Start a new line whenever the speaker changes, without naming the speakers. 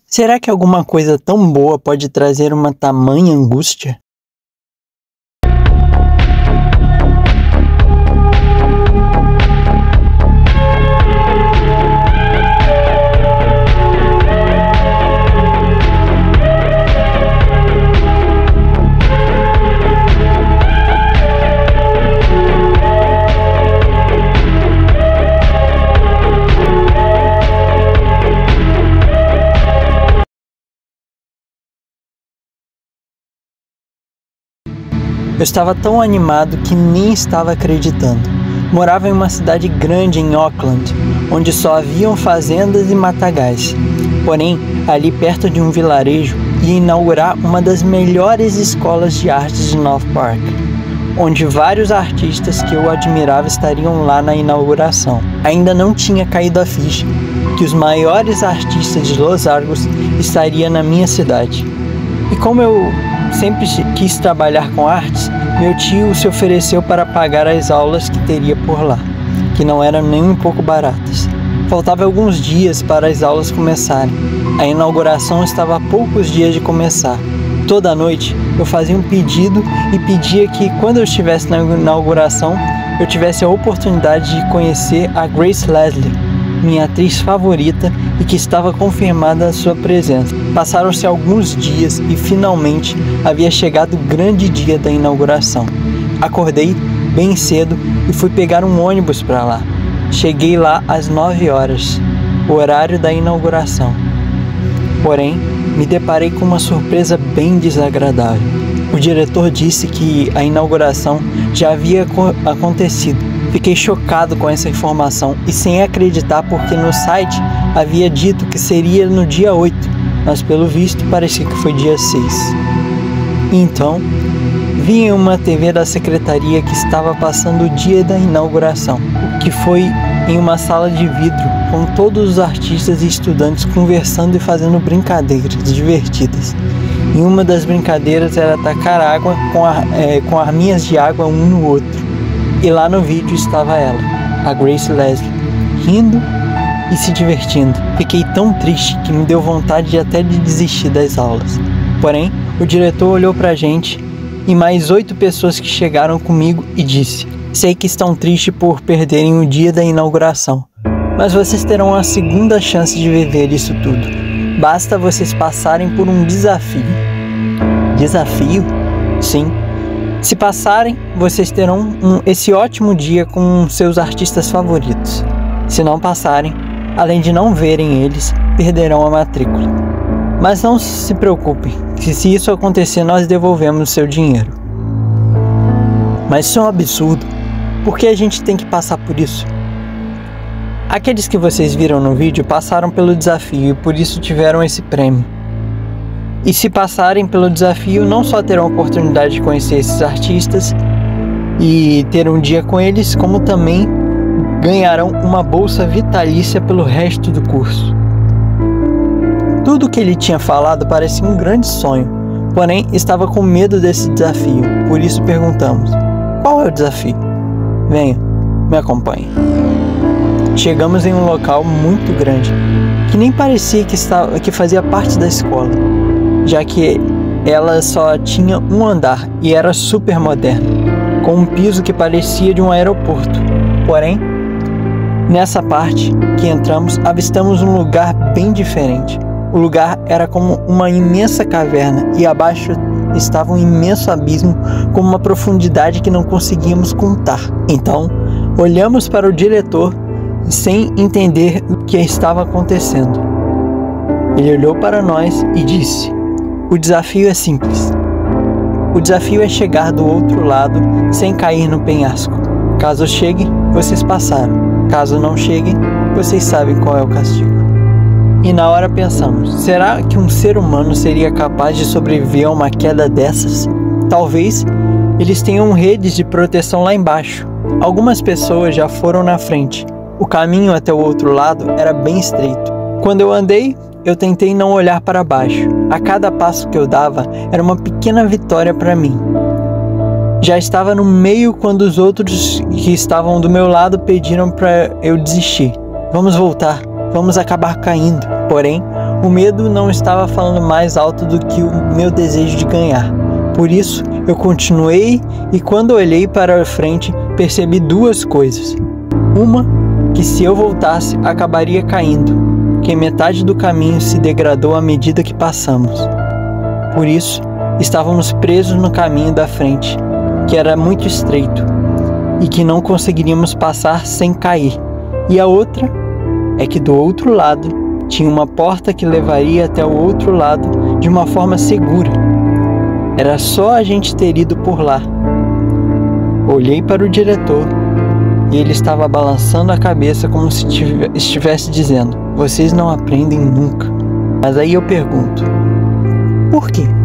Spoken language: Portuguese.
Será que alguma coisa tão boa pode trazer uma tamanha angústia? Eu estava tão animado que nem estava acreditando. Morava em uma cidade grande em Auckland, onde só haviam fazendas e matagais. Porém, ali perto de um vilarejo, ia inaugurar uma das melhores escolas de artes de North Park, onde vários artistas que eu admirava estariam lá na inauguração. Ainda não tinha caído a ficha que os maiores artistas de Los Argos estariam na minha cidade. E como eu sempre quis trabalhar com artes, meu tio se ofereceu para pagar as aulas que teria por lá, que não eram nem um pouco baratas. Faltavam alguns dias para as aulas começarem. A inauguração estava a poucos dias de começar. Toda noite eu fazia um pedido e pedia que, quando eu estivesse na inauguração, eu tivesse a oportunidade de conhecer a Grace Leslie, minha atriz favorita, e que estava confirmada a sua presença. Passaram-se alguns dias e finalmente havia chegado o grande dia da inauguração. Acordei bem cedo e fui pegar um ônibus para lá. Cheguei lá às 9 horas, o horário da inauguração. Porém, me deparei com uma surpresa bem desagradável. O diretor disse que a inauguração já havia acontecido. Fiquei chocado com essa informação e sem acreditar, porque no site havia dito que seria no dia 8, mas pelo visto parecia que foi dia 6. Então, vi em uma TV da secretaria que estava passando o dia da inauguração, que foi em uma sala de vidro com todos os artistas e estudantes conversando e fazendo brincadeiras divertidas. E uma das brincadeiras era tacar água com arminhas de água um no outro. E lá no vídeo estava ela, a Grace Leslie, rindo e se divertindo. Fiquei tão triste que me deu vontade até de desistir das aulas. Porém, o diretor olhou pra gente e mais 8 pessoas que chegaram comigo e disse: sei que estão tristes por perderem o dia da inauguração, mas vocês terão a segunda chance de viver isso tudo. Basta vocês passarem por um desafio. Desafio? Sim. Se passarem, vocês terão esse ótimo dia com seus artistas favoritos. Se não passarem, além de não verem eles, perderão a matrícula. Mas não se preocupem, que se isso acontecer, nós devolvemos o seu dinheiro. Mas isso é um absurdo. Por que a gente tem que passar por isso? Aqueles que vocês viram no vídeo passaram pelo desafio e por isso tiveram esse prêmio. E se passarem pelo desafio, não só terão a oportunidade de conhecer esses artistas e ter um dia com eles, como também ganharão uma bolsa vitalícia pelo resto do curso. Tudo o que ele tinha falado parecia um grande sonho, porém estava com medo desse desafio, por isso perguntamos: qual é o desafio? Venha, me acompanhe. Chegamos em um local muito grande, que nem parecia que fazia parte da escola, já que ela só tinha um andar e era super moderna, com um piso que parecia de um aeroporto. Porém, nessa parte que entramos, avistamos um lugar bem diferente. O lugar era como uma imensa caverna e abaixo estava um imenso abismo com uma profundidade que não conseguíamos contar. Então, olhamos para o diretor sem entender o que estava acontecendo. Ele olhou para nós e disse: o desafio é simples. O desafio é chegar do outro lado sem cair no penhasco. Caso cheguem, vocês passaram. Caso não cheguem, vocês sabem qual é o castigo. E na hora pensamos: será que um ser humano seria capaz de sobreviver a uma queda dessas? Talvez eles tenham redes de proteção lá embaixo. Algumas pessoas já foram na frente. O caminho até o outro lado era bem estreito. Quando eu andei, eu tentei não olhar para baixo. A cada passo que eu dava era uma pequena vitória para mim. Já estava no meio quando os outros que estavam do meu lado pediram para eu desistir. Vamos voltar, vamos acabar caindo. Porém, O medo não estava falando mais alto do que o meu desejo de ganhar. Por isso, eu continuei e quando olhei para a frente, percebi duas coisas. Uma, que se eu voltasse, acabaria caindo, que metade do caminho se degradou à medida que passamos. Por isso, estávamos presos no caminho da frente, que era muito estreito, e que não conseguiríamos passar sem cair. E a outra é que do outro lado tinha uma porta que levaria até o outro lado de uma forma segura. Era só a gente ter ido por lá. Olhei para o diretor e ele estava balançando a cabeça como se estivesse dizendo: vocês não aprendem nunca. Mas aí eu pergunto: por quê?